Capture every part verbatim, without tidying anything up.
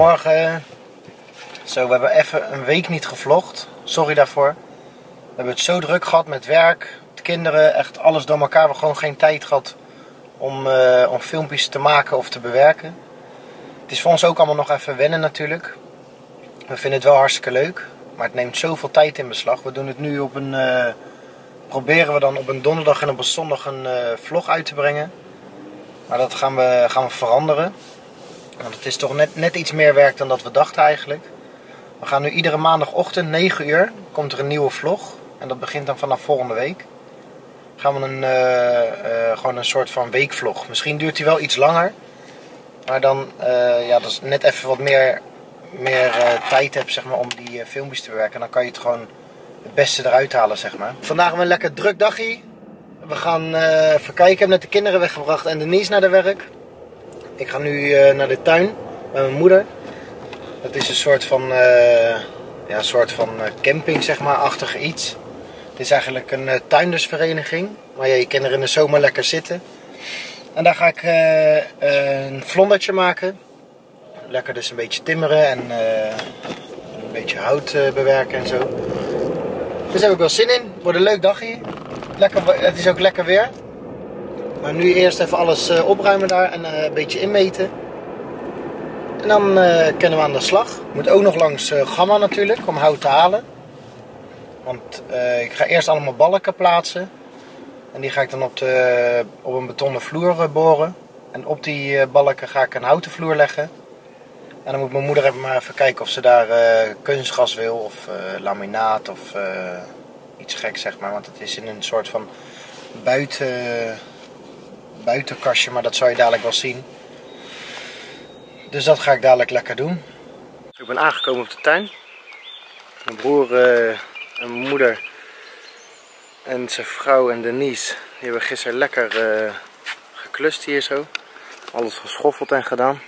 Goedemorgen. Zo, we hebben even een week niet gevlogd. Sorry daarvoor. We hebben het zo druk gehad met werk, met kinderen, echt alles door elkaar. We hebben gewoon geen tijd gehad om, uh, om filmpjes te maken of te bewerken. Het is voor ons ook allemaal nog even wennen natuurlijk. We vinden het wel hartstikke leuk, maar het neemt zoveel tijd in beslag. We doen het nu op een... Uh, proberen we dan op een donderdag en op een zondag een uh, vlog uit te brengen. Maar dat gaan we, gaan we veranderen. Want het is toch net, net iets meer werk dan dat we dachten eigenlijk. We gaan nu iedere maandagochtend, negen uur, komt er een nieuwe vlog. En dat begint dan vanaf volgende week. Gaan we een, uh, uh, gewoon een soort van weekvlog. Misschien duurt die wel iets langer. Maar dan, uh, ja, dat is net even wat meer, meer uh, tijd heb, zeg maar, om die uh, filmpjes te bewerken. Dan kan je het gewoon het beste eruit halen, zeg maar. Vandaag hebben we een lekker druk dagje. We gaan uh, even kijken. Ik heb net de kinderen weggebracht en Denise naar de werk. Ik ga nu uh, naar de tuin met mijn moeder. Dat is een soort van, uh, ja, een soort van uh, camping, zeg maar, achtig iets. Het is eigenlijk een uh, tuindersvereniging. Maar ja, je kan er in de zomer lekker zitten. En daar ga ik uh, uh, een vlondertje maken. Lekker dus een beetje timmeren en uh, een beetje hout uh, bewerken en zo. Dus daar heb ik wel zin in. Het wordt een leuk dagje. Lekker, het is ook lekker weer. Maar nu eerst even alles uh, opruimen daar en uh, een beetje inmeten. En dan uh, kunnen we aan de slag. Ik moet ook nog langs uh, Gamma natuurlijk, om hout te halen. Want uh, ik ga eerst allemaal balken plaatsen. En die ga ik dan op, de, op een betonnen vloer uh, boren. En op die uh, balken ga ik een houten vloer leggen. En dan moet mijn moeder even maar even kijken of ze daar uh, kunstgras wil. Of uh, laminaat of uh, iets geks, zeg maar. Want het is in een soort van buiten... buitenkastje, maar dat zal je dadelijk wel zien. Dus dat ga ik dadelijk lekker doen. Ik ben aangekomen op de tuin. Mijn broer uh, en mijn moeder en zijn vrouw en Denise, die hebben gisteren lekker uh, geklust hier zo. Alles geschoffeld en gedaan.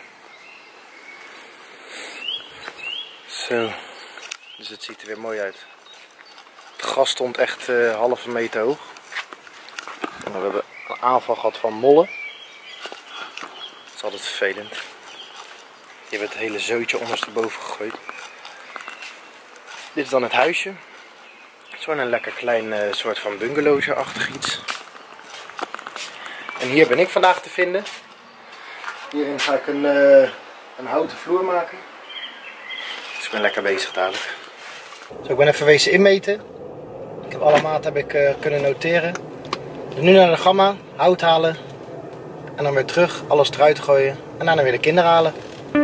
Zo. Dus het ziet er weer mooi uit. Het gras stond echt uh, halve meter hoog. En we hebben een aanval gehad van mollen. Dat is altijd vervelend. Die hebben het hele zootje ondersteboven gegooid. Dit is dan het huisje. Zo'n lekker klein uh, soort van bungalowtje-achtig iets. En hier ben ik vandaag te vinden. Hierin ga ik een, uh, een houten vloer maken. Dus ik ben lekker bezig dadelijk. Zo, ik ben even wezen inmeten. Ik heb alle maten heb ik, uh, kunnen noteren. Dus nu naar de Gamma, hout halen en dan weer terug, alles eruit gooien en daarna weer de kinderen halen.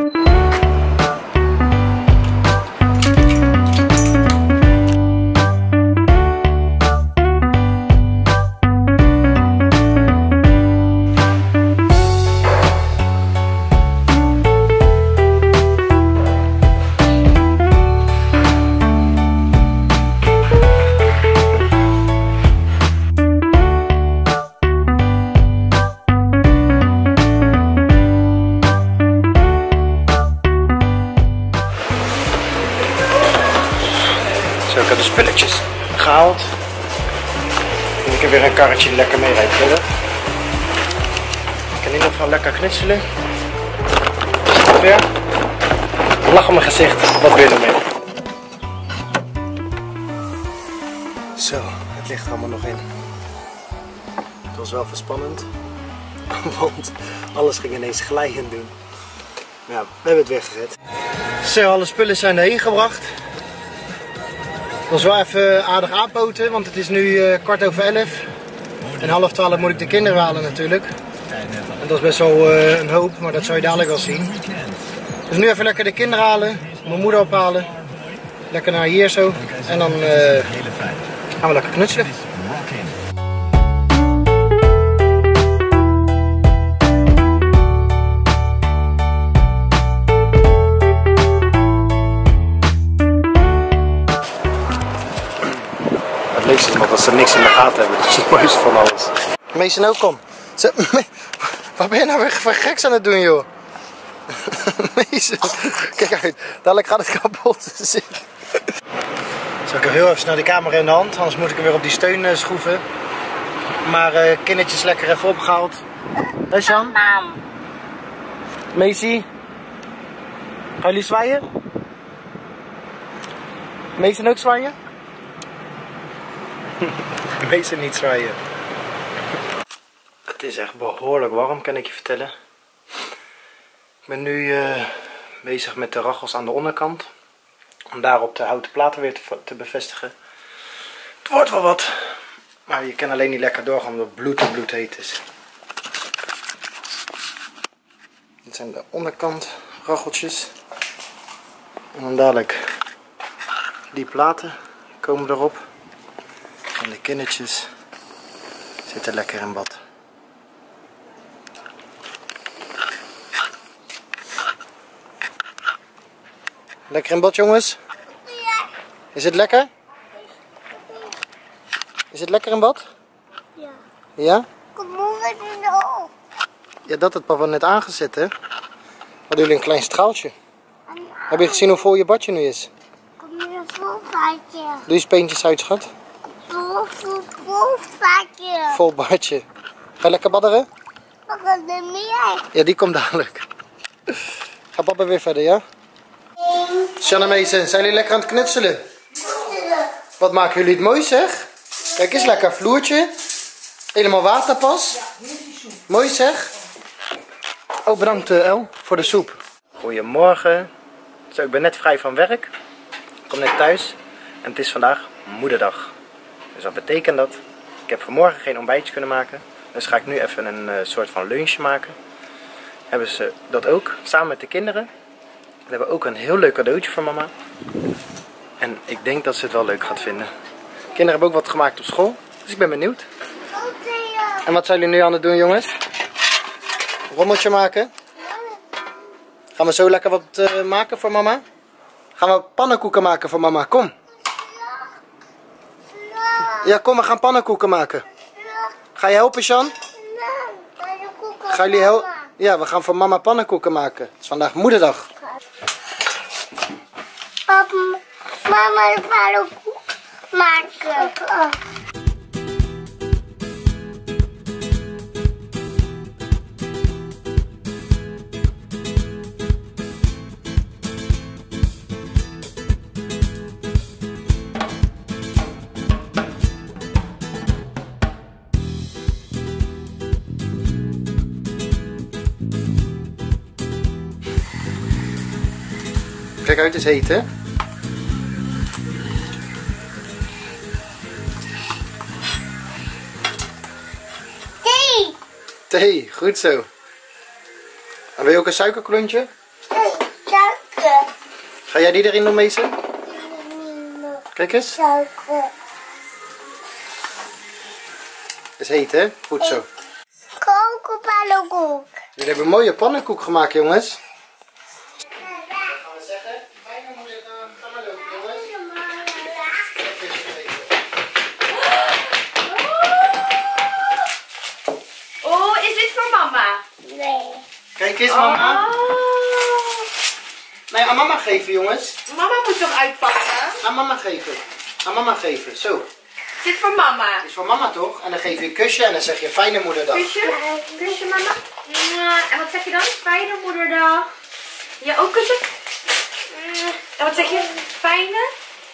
Ik heb de spulletjes gehaald. En ik heb weer een karretje die lekker mee rijdt verder. Ik kan in ieder geval lekker knutselen. Is het weer? Lach op mijn gezicht. Wat weer ermee. Zo, het ligt er allemaal nog in. Het was wel verspannend. Want alles ging ineens glijend doen. Maar ja, we hebben het weggered. Zo, alle spullen zijn erheen gebracht. Dat was wel even aardig aanpoten, want het is nu uh, kwart over elf. En half twaalf moet ik de kinderen halen natuurlijk. En dat is best wel uh, een hoop, maar dat zal je dadelijk wel zien. Dus nu even lekker de kinderen halen, mijn moeder ophalen. Lekker naar hier zo. En dan uh, gaan we lekker knutselen. Het leukste is nog dat ze niks in de gaten hebben, dat is het mooiste van alles. Mason ook, kom. Ze, wat ben je nou weer voor geks aan het doen, joh? Mason, kijk uit, dadelijk gaat het kapot. Zo, ik heb heel even snel die camera in de hand, anders moet ik hem weer op die steun uh, schroeven. Maar uh, kindertjes lekker even opgehaald. Hé, Sjan? Macy? Gaan jullie zwaaien? Meesten ook zwaaien? Meesten niet zwaaien. Het is echt behoorlijk warm, kan ik je vertellen. Ik ben nu uh, bezig met de rachels aan de onderkant. Om daarop de houten platen weer te, te bevestigen. Het wordt wel wat. Maar je kan alleen niet lekker doorgaan omdat het bloed en bloed heet is. Dit zijn de onderkant racheltjes. En dan dadelijk die platen komen erop. En de kindertjes zitten lekker in bad. Lekker in bad, jongens? Is het lekker? Is het lekker in bad? Ja. Ja? Kom maar in de oog. Ja, dat had papa net aangezet, hè? Hadden jullie een klein straaltje? Heb je gezien hoe vol je badje nu is? Kom hier een vol vaatje. Doe je speentjes uit, schat? Vol, vol, vol vaatje. Vol badje. Ga je lekker badderen? Wat gaat er meer? Ja, die komt dadelijk. Ga papa weer verder, ja? Sjan en Mason, zijn jullie lekker aan het knutselen? Wat maken jullie het mooi, zeg? Kijk eens, lekker vloertje. Helemaal waterpas. Mooi, zeg. Oh, bedankt uh, El voor de soep. Goedemorgen. Zo, ik ben net vrij van werk. Ik kom net thuis. En het is vandaag moederdag. Dus wat betekent dat? Ik heb vanmorgen geen ontbijtje kunnen maken. Dus ga ik nu even een uh, soort van lunch maken. Hebben ze dat ook, samen met de kinderen. We hebben ook een heel leuk cadeautje voor mama. En ik denk dat ze het wel leuk gaat vinden. De kinderen hebben ook wat gemaakt op school. Dus ik ben benieuwd. En wat zijn jullie nu aan het doen, jongens? Een rommeltje maken. Gaan we zo lekker wat uh, maken voor mama? Gaan we pannenkoeken maken voor mama? Kom. Ja, kom, we gaan pannenkoeken maken. Ga je helpen, Sjan? Gaan jullie helpen? Ja, we gaan voor mama pannenkoeken maken. Het is vandaag moederdag. Papa, mama de pannenkoek maken. Kijk uit, het is heet, hè? Thee. Thee, goed zo. En wil je ook een suikerklontje? Thee, suiker. Ga jij die erin doen, Mason? Kijk eens. Suiker. Het is heet, hè? Goed zo. Kokenpannenkoek. Jullie hebben een mooie pannenkoek gemaakt, jongens. Nee. Kijk eens, mama. Oh. Nee, aan mama geven, jongens. Mama moet hem uitpakken. Aan mama geven. Aan mama geven. Zo. Dit voor mama. Het is voor mama, toch? En dan geef je een kusje en dan zeg je fijne moederdag. Kusje? Kusje, mama. En wat zeg je dan? Fijne moederdag. Ja, ook kusje. En wat zeg je? Fijne?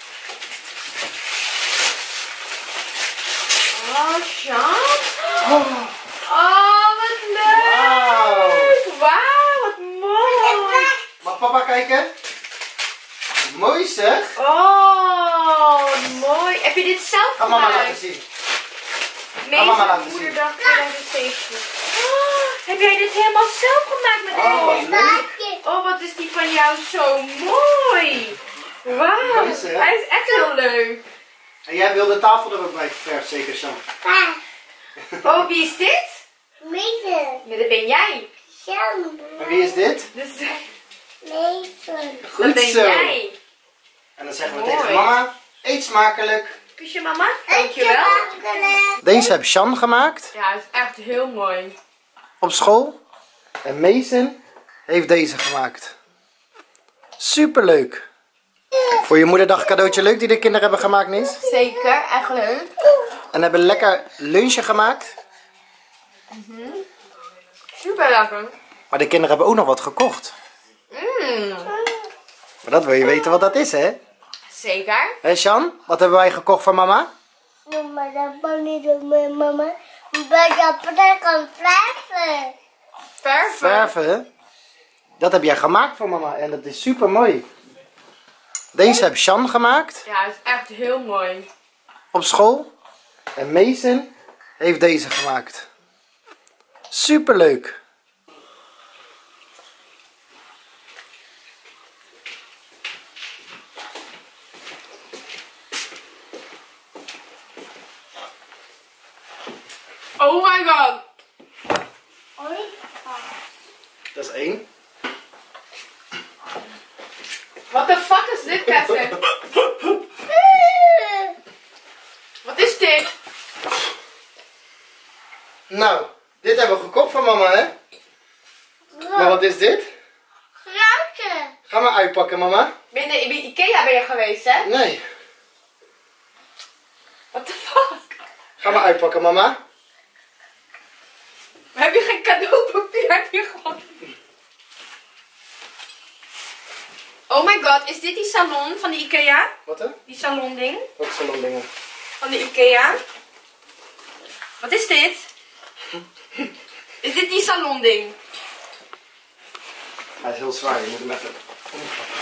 Oh, Sjan. Oh. Oh, wat leuk! Wauw. Wauw, wat mooi! Mag papa kijken? Mooi zeg! Oh, wat mooi! Heb je dit zelf Ga mama gemaakt? laten zien. Meestal mama laten zien. moederdag tweeduizend zeventien. Oh, heb jij dit helemaal zelf gemaakt met Oh, wat Ellie? leuk! Oh, wat is die van jou zo mooi! Wauw, Mooi, zeg. hij is echt heel leuk. En jij wil de tafel er ook bij geverfd, zeker, Sam? Pa. Oh, wie is dit? Meester. Ja, dat ben jij. Jan. En wie is dit? Dus, Meester. Goed dat ben zo. jij. En dan zeggen we Mooi. tegen mama, eet smakelijk. Kusje, mama. Dankjewel. Deze heb Sjan gemaakt Ja, het is echt heel mooi. op school. En Mason heeft deze gemaakt. Superleuk. Voor je moederdag cadeautje leuk die de kinderen hebben gemaakt, Nies. Zeker, echt leuk. En hebben een lekker lunchje gemaakt. Super lekker. Maar de kinderen hebben ook nog wat gekocht. Mmm. Maar dat wil je weten wat dat is, hè? Zeker. Hé, Sjan? Wat hebben wij gekocht voor mama? Maar dat kan niet doen met mama. Maar dat kan verven. Verven. Verven. Dat heb jij gemaakt voor mama en dat is super mooi. Deze heb Sjan gemaakt. Ja, het is echt heel mooi. Op school. En Mason heeft deze gemaakt. Super leuk. Oh my god. Dat is één. What the fuck is dit, Kevin? Wat is dit? Nou, dit hebben we gekocht voor mama, hè? Maar wat is dit? Grote. Ga maar uitpakken, mama. Binnen bij Ikea ben je geweest, hè? Nee. What the fuck? Ga maar uitpakken, mama. Heb je geen cadeaupapier? Heb je gewoon... Oh my god, is dit die salon van de Ikea? Wat hè? Die salon ding? Wat salon dingen? Van de Ikea? Wat is dit? Is dit die salon ding? Hij is heel zwaar, je moet hem even omklappen.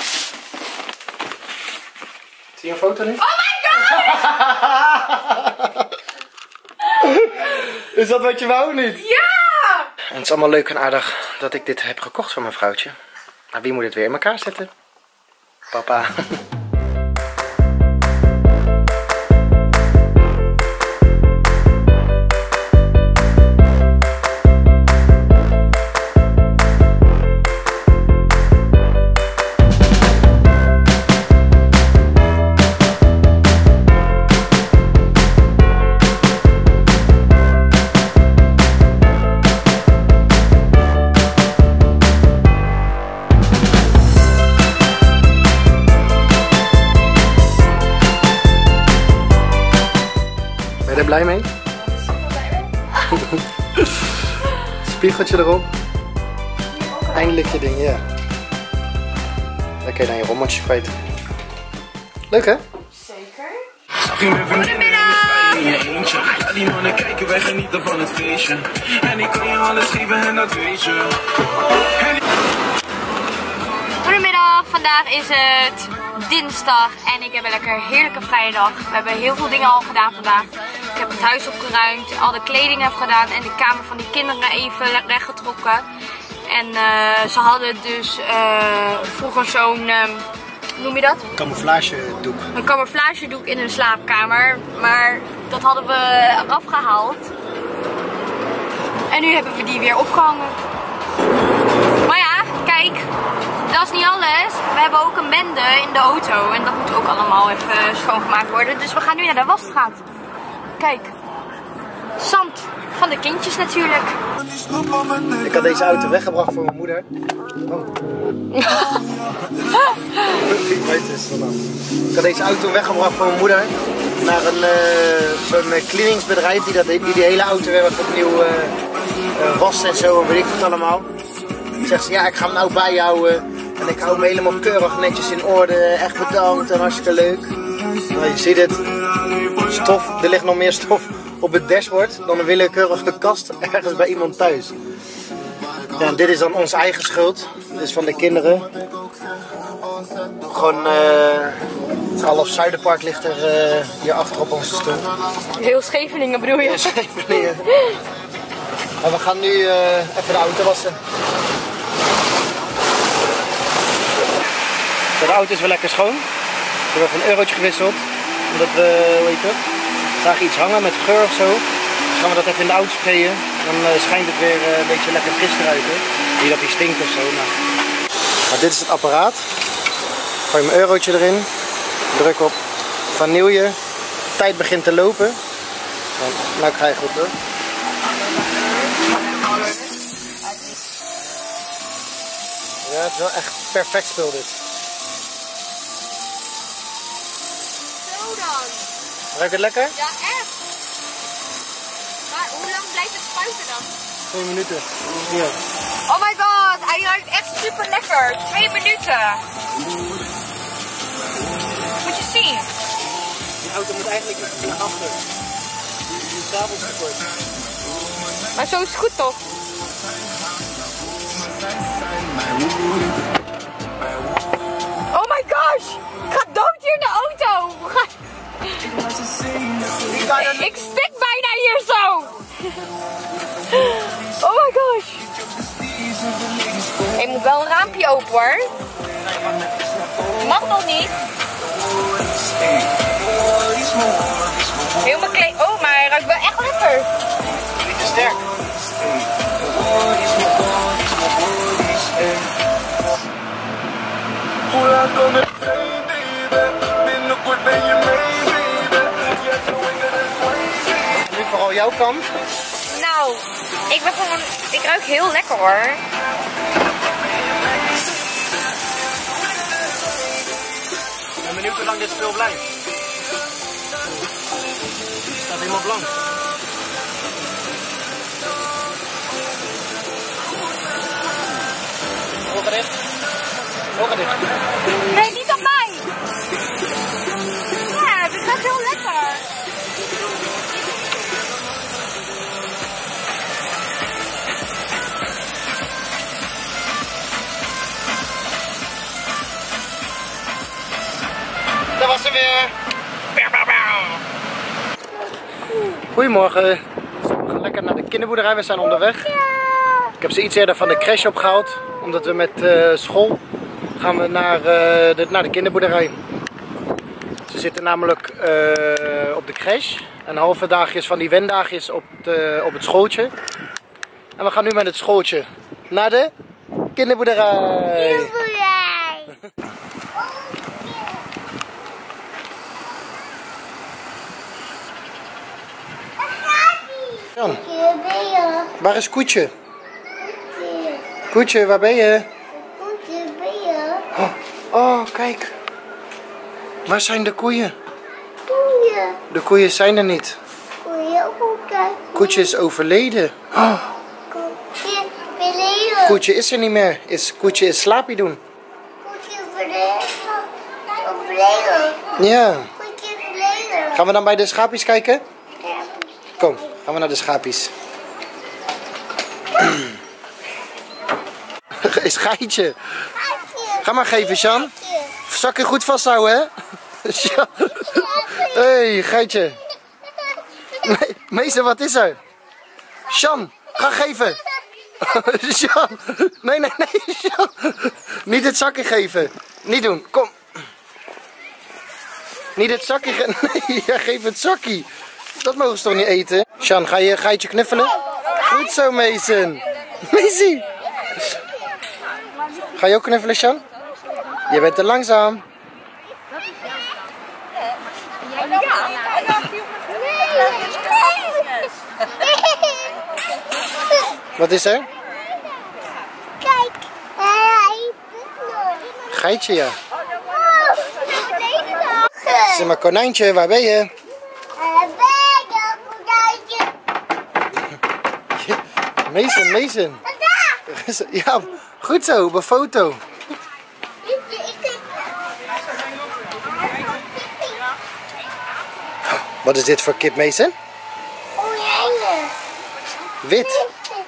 Zie je een foto nu? Oh my god! Is dat wat je wou niet? Ja! En het is allemaal leuk en aardig dat ik dit heb gekocht voor mijn vrouwtje. Maar wie moet het weer in elkaar zetten? Papa. Ben je er blij mee? Spiegeltje erop. Eindelijk je ding, ja. Dan kun je dan je rommeltjes kwijt. Leuk hè? Zeker. in je eentje. Ja, die mannen kijken, wij genieten van het feestje. En ik kan je alles geven en dat weet je. Goedemiddag, vandaag is het dinsdag en ik heb een lekker heerlijke vrije dag. We hebben heel veel dingen al gedaan vandaag. Ik heb het huis opgeruimd, al de kleding heb gedaan en de kamer van die kinderen even rechtgetrokken. En uh, ze hadden dus uh, vroeger zo'n, uh, hoe noem je dat? Camouflagedoek. Een camouflagedoek in hun slaapkamer, maar dat hadden we eraf gehaald. En nu hebben we die weer opgehangen. Maar ja, kijk, dat is niet alles. We hebben ook een bende in de auto en dat moet ook allemaal even schoongemaakt worden. Dus we gaan nu naar de wasstraat. Kijk, zand van de kindjes natuurlijk. Ik had deze auto weggebracht voor mijn moeder. Oh. Ik had deze auto weggebracht voor mijn moeder naar een uh, zo'n cleaningsbedrijf die, dat, die die hele auto weer wat opnieuw uh, uh, wast en zo, weet ik het allemaal. Zegt ze, ja, ik ga hem nou bijhouden en ik hou hem helemaal keurig netjes in orde. Echt bedankt en hartstikke leuk. Nou, je ziet het, stof, er ligt nog meer stof op het dashboard dan een willekeurige kast ergens bij iemand thuis. Ja, dit is dan onze eigen schuld, dit is van de kinderen. Gewoon uh, half Zuiderpark ligt er uh, hier achter op onze stoel. Heel Scheveningen bedoel je? Heel Scheveningen. Maar we gaan nu uh, even de auto wassen. De auto is wel lekker schoon. We hebben even een eurotje gewisseld. Omdat we, hoe heet het, zagen iets hangen met geur of zo. Dus gaan we dat even in de auto sprayen. Dan uh, schijnt het weer uh, een beetje lekker fris te ruiken. Niet dat hij stinkt of zo. Maar... maar dit is het apparaat. Gooi je mijn eurotje erin. Druk op vanille. De tijd begint te lopen. Dan, nou krijg je het hoor. Ja, het is wel echt perfect spul dit. Zo dan. Ruikt het lekker? Ja, echt. Maar hoe lang blijft het spuiten dan? Twee minuten. Hier. Oh my god, hij ruikt echt super lekker. Twee minuten. Moet je zien. Die auto moet eigenlijk naar achter. Die tafel is tekort. Maar zo is het goed toch? Oh my gosh! Ik ga dood hier in de auto! Ik stik bijna hier zo! Oh my gosh! Ik moet wel een raampje open hoor. Mag nog niet. Helemaal klein. Oh, maar hij ruikt wel echt lekker. Niet te sterk. Nu vooral jouw kant. Nou, ik ben gewoon. Ik ruik heel lekker hoor. Ik ben benieuwd hoe lang dit spul blijft. Het staat helemaal blank. Ogen dicht. Ogen dicht. Nee, niet op mij! Ja, dit gaat heel lekker. Dat was er weer. Goedemorgen. We gaan lekker naar de kinderboerderij. We zijn onderweg. Ik heb ze iets eerder van de crash opgehaald. Omdat we met uh, school gaan we naar, uh, de, naar de kinderboerderij. Ze zitten namelijk uh, op de crash. En halve dagjes van die wendagjes op, de, op het schooltje. En we gaan nu met het schooltje naar de kinderboerderij. Kinderboerderij. Jan, Hier ben je. waar is Koetje? Hier. Koetje, waar ben je? Hier ben je. Oh, oh, kijk. Waar zijn de koeien? Koeien. De koeien zijn er niet. Koeien ook kijken. Koetje is overleden. Oh, Koetje verleden. Koetje is er niet meer. Is, Koetje is slaapie doen. Koetje verleden. Overleden. Ja. Koetje verleden. Gaan we dan bij de schaapjes kijken? Ja. Kom, gaan we naar de schaapjes. Is Geitje. Ga maar geven, Sjan. Zakken goed vasthouden, hè? Sjan. Hé, hey, Geitje. Me meester, wat is er? Sjan, ga geven. Sjan. Nee, nee, nee, Sjan. Niet het zakje geven. Niet doen, kom. Niet het zakje geven. Nee, ja, geef het zakje. Dat mogen ze toch niet eten? Sjan, ga je Geitje knuffelen? Goed zo, Mason. Mason. Ga je ook knuffelen, Sjan? Je bent te langzaam. Wat is er? Kijk. Hij. Geitje, ja. Oh, Zeg maar, konijntje, waar ben je? Mason, Mason. Ja, goed zo, op een foto. Wat is dit voor kip, Mason? Oranje. Wit.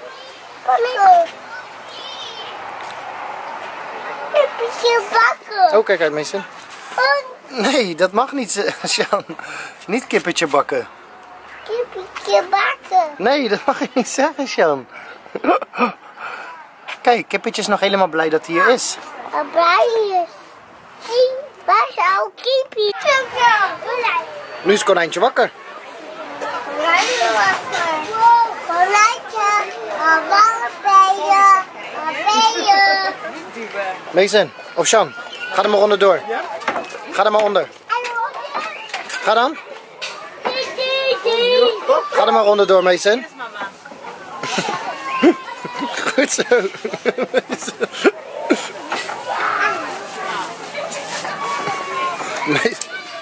Kippetje bakken. Oh, kijk uit, Mason. Nee, dat mag niet, Sjan. Niet kippetje bakken. Kippetje bakken. Nee, dat mag je niet zeggen, Sjan. Kijk, kippetje is nog helemaal blij dat hij hier is. Wat blij is. Zie, waar is jouw kippie? Nu is het konijntje wakker. Konijntje wakker. Konijntje, waar ben je? Waar ben je? Mason, of Sjan, ga er maar onderdoor. Ga er maar onder. Ga dan. Ga er maar onderdoor, Mason. Goed zo. Mason.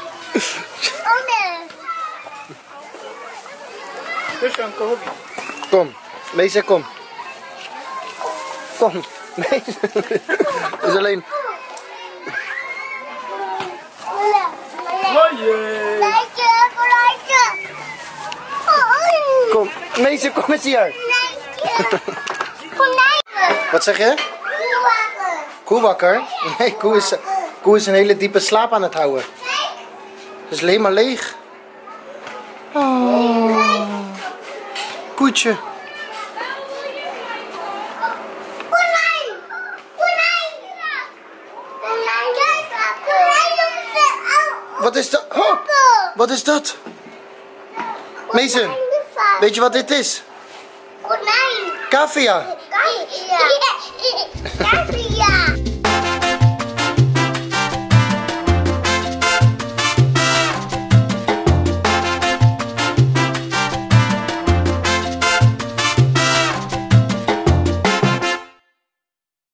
Kom, Mason, kom. Kom. Mason. Het is alleen... Konijntje, konijntje. Kom, Meester, kom eens hier. Konijntje. Wat zeg je? Koe wakker? Nee, koe is, koe is een hele diepe slaap aan het houden. Het is alleen maar leeg. Oh. Koetje. Konijn. Konijn. Wat is dat? Oh, wat is dat? Mason, weet je wat dit is? Konijn. Cavia. Cavia.